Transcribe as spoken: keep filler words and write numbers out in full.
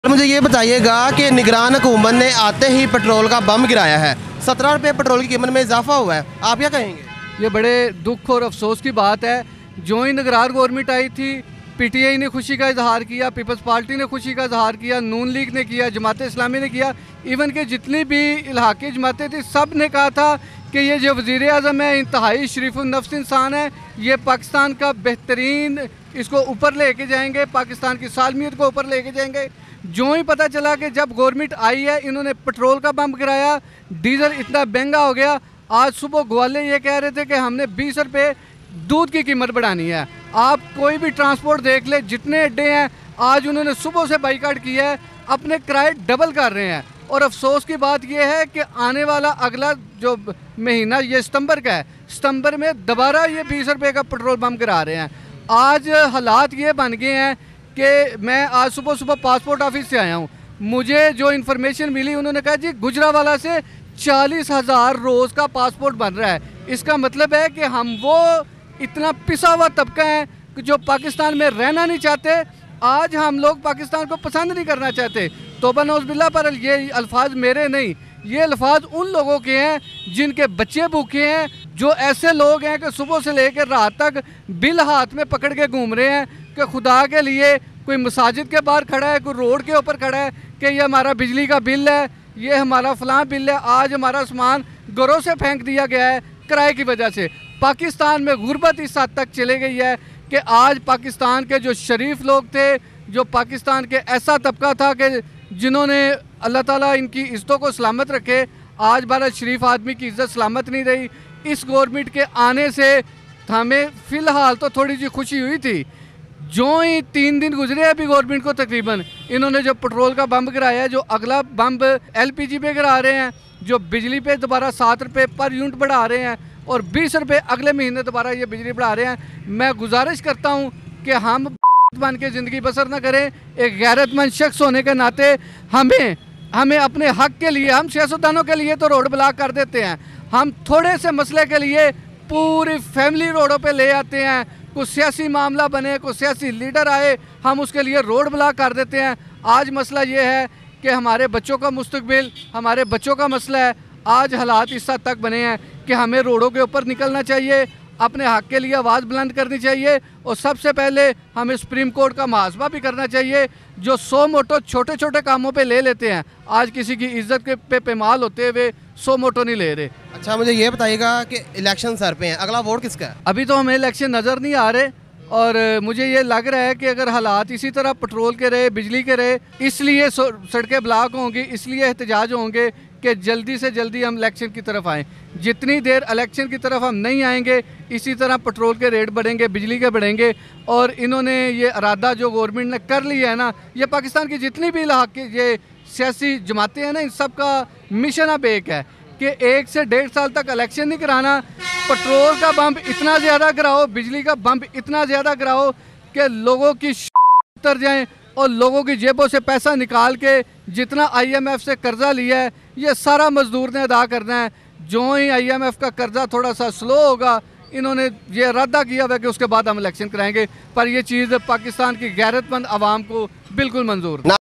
मुझे ये बताइएगा कि निगरान हुकूमत ने आते ही पेट्रोल का बम गिराया है। सत्रह रुपये पेट्रोल की कीमत में इजाफा हुआ है, आप क्या कहेंगे? ये बड़े दुख और अफसोस की बात है। जो ही निगरान गवर्नमेंट आई थी, पीटीआई ने खुशी का इजहार किया, पीपल्स पार्टी ने खुशी का इजहार किया, नून लीग ने किया, जमात इस्लामी ने किया, इवन के जितनी भी इलाके जमातें थी सब ने कहा था कि ये जो वज़ीर आज़म है इंतहाई शरीफुन्नफ्स इंसान है, ये पाकिस्तान का बेहतरीन इसको ऊपर लेके जाएंगे, पाकिस्तान की सालमियत को ऊपर लेके जाएंगे। जो ही पता चला कि जब गवर्नमेंट आई है इन्होंने पेट्रोल का बम गिराया, डीजल इतना महंगा हो गया। आज सुबह ग्वाले ये कह रहे थे कि हमने बीस रुपये दूध की कीमत बढ़ानी है। आप कोई भी ट्रांसपोर्ट देख ले, जितने अड्डे हैं आज उन्होंने सुबह से बाइकाट किया है, अपने किराए डबल कर रहे हैं। और अफसोस की बात यह है कि आने वाला अगला जो महीना ये सितंबर का है, सितंबर में दोबारा ये बीस रुपये का पेट्रोल बम गिरा रहे हैं। आज हालात ये बन गए हैं कि मैं आज सुबह सुबह पासपोर्ट ऑफिस से आया हूँ, मुझे जो इन्फॉर्मेशन मिली उन्होंने कहा जी गुजरावाला से चालीस हज़ार रोज़ का पासपोर्ट बन रहा है। इसका मतलब है कि हम वो इतना पिसा हुआ तबका है कि जो पाकिस्तान में रहना नहीं चाहते। आज हम लोग पाकिस्तान को पसंद नहीं करना चाहते। तौबा नौज़बिल्लाह, पर ये अल्फाज मेरे नहीं, ये अल्फाज उन लोगों के हैं जिनके बच्चे भूखे हैं, जो ऐसे लोग हैं कि सुबह से लेकर रात तक बिल हाथ में पकड़ के घूम रहे हैं कि खुदा के लिए कोई मसाजिद के बाहर खड़ा है, कोई रोड के ऊपर खड़ा है कि ये हमारा बिजली का बिल है, ये हमारा फलां बिल है। आज हमारा सामान घरों से फेंक दिया गया है किराए की वजह से। पाकिस्तान में गुर्बत इस हद तक चले गई है कि आज पाकिस्तान के जो शरीफ लोग थे, जो पाकिस्तान के ऐसा तबका था कि जिन्होंने अल्लाह ताला इनकी इज़्ज़तों को सलामत रखे, आज भारत शरीफ आदमी की इज़्ज़त सलामत नहीं रही। इस गवर्नमेंट के आने से हमें फ़िलहाल तो थोड़ी सी खुशी हुई थी। जो ही तीन दिन गुजरे अभी गवर्नमेंट को, तकरीबन इन्होंने जो पेट्रोल का बम गिराया है, जो अगला बम एलपीजी पे गिरा रहे हैं, जो बिजली पे दोबारा सात रुपये पर यूनिट बढ़ा रहे हैं और बीस रुपये अगले महीने दोबारा ये बिजली बढ़ा रहे हैं। मैं गुजारिश करता हूँ कि हम बन के ज़िंदगी बसर न करें। एक गैरतमंद शख्स होने के नाते हमें हमें अपने हक के लिए, हम सियासतदानों के लिए तो रोड ब्लॉक कर देते हैं, हम थोड़े से मसले के लिए पूरी फैमिली रोडों पे ले आते हैं। कुछ सियासी मामला बने, कुछ सियासी लीडर आए, हम उसके लिए रोड ब्लॉक कर देते हैं। आज मसला ये है कि हमारे बच्चों का मुस्तकबिल, हमारे बच्चों का मसला है। आज हालात इस हद तक बने हैं कि हमें रोडों के ऊपर निकलना चाहिए, अपने हक के लिए आवाज़ बुलंद करनी चाहिए और सबसे पहले हमें सुप्रीम कोर्ट का मुहासबा भी करना चाहिए। जो सौ मोटो छोटे छोटे कामों पे ले लेते हैं, आज किसी की इज्जत के पे पेमाल होते हुए सौ मोटो नहीं ले रहे। अच्छा, मुझे ये बताइएगा कि इलेक्शन सर पे हैं, अगला वोट किसका है? अभी तो हमें इलेक्शन नज़र नहीं आ रहे और मुझे ये लग रहा है कि अगर हालात इसी तरह पेट्रोल के रहे, बिजली के रहे, इसलिए सड़कें ब्लॉक होंगी, इसलिए एहतजाज होंगे कि जल्दी से जल्दी हम इलेक्शन की तरफ आएँ। जितनी देर इलेक्शन की तरफ हम नहीं आएंगे, इसी तरह पेट्रोल के रेट बढ़ेंगे, बिजली के बढ़ेंगे। और इन्होंने ये इरादा जो गवर्नमेंट ने कर लिया है ना, ये पाकिस्तान की जितनी भी इलाके ये सियासी जमातें हैं ना, इन सब का मिशन अब एक है कि एक से डेढ़ साल तक इलेक्शन नहीं कराना, पेट्रोल का बम इतना ज़्यादा गिराओ, बिजली का बम इतना ज़्यादा गिराओ कि लोगों की उतर जाएँ और लोगों की जेबों से पैसा निकाल के जितना आईएमएफ से कर्जा लिया है ये सारा मजदूर ने अदा करना है। जो ही आईएमएफ का कर्जा थोड़ा सा स्लो होगा, इन्होंने ये इरादा किया हुआ कि उसके बाद हम इलेक्शन कराएंगे। पर ये चीज़ पाकिस्तान की गैरतमंद आवाम को बिल्कुल मंजूर